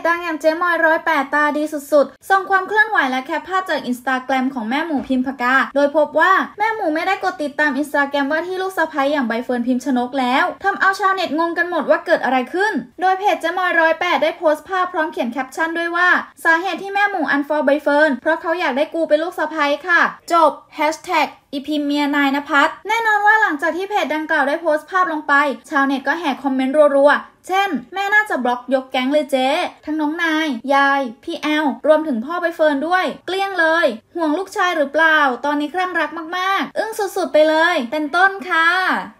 ดังอย่างเจ๊มอย108ตาดีสุดๆส่งความเคลื่อนไหวและแคปภาพจากอินสตาแกรมของแม่หมูพิมพากาโดยพบว่าแม่หมูไม่ได้กดติดตามอินสตาแกรมว่าที่ลูกสะใภ้อย่างใบเฟิร์นพิมชนกแล้วทำเอาชาวเน็ตงงกันหมดว่าเกิดอะไรขึ้นโดยเพจเจ๊มอย108ได้โพสต์ภาพพร้อมเขียนแคปชั่นด้วยว่าสาเหตุที่แม่หมูอันฟอลใบเฟิร์นเพราะเขาอยากได้กูเป็นลูกสะใภ้ค่ะจบแฮชแท็กอีพิมเมียนายณภัทรแน่นอนว่าหลังจากที่เพจดังกล่าวได้โพสต์ภาพลงไปชาวเน็ตก็แห่คอมเมนต์รัวๆเช่นแม่น่าจะบล็อกยกแก๊งเลยเจ๊ทั้งน้องนายยายพี่แอลรวมถึงพ่อใบเฟิร์นด้วยเกลี้ยงเลยห่วงลูกชายหรือเปล่าตอนนี้คลั่งรักมากๆอึ้งสุดๆไปเลยเป็นต้นค่ะ